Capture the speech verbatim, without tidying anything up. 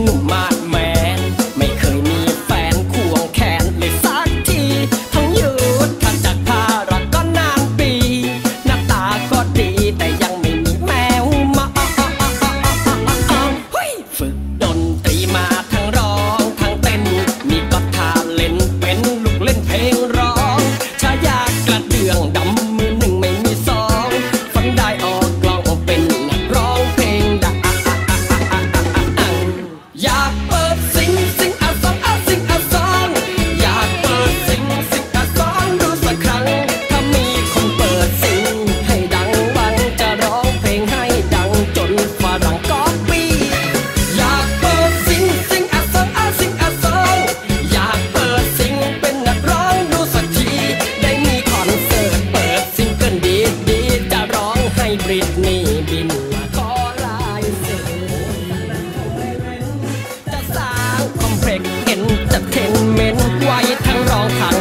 หนุ่มมาดแมนไม่เคยมีแฟนควงแขนเลยสักทีทั้งยืดขัดจากภารก็นานปีหน้าตาก็ดีแต่ยังไม่มีแมวมาฝึกดนตรีมาทั้งร้องทั้งเต้นมีก็ทาเล่นเป็นลูกเล่นเพลงร้องชายากระเดื่องดำมือหนึ่งไม่มีสองฟังได้ออกกลองเป็นนักร้องเพลงดังอยากเปิดซิงซิงอาซองอาซิงอาซองอยากเปิดซิงซิงอาซองดูสักครั้งถ้ามีคนเปิดซิงให้ดังบังจะร้องเพลงให้ดังจนฝรั่งก๊อปปี้อยากเปิดซิงซิงอาซองอาซิงอาซองอยากเปิดซิงเป็นนักร้องดูสักทีได้มีคอนเสิร์ตเปิดซิงเกิลดีดีจะร้องให้บริตนีย์บินมาขอลายเซ็นจะสร้างคอมเพล็กซ์เอนเตอร์เทนเมนต์ไว้ทั้งร้องทั้ง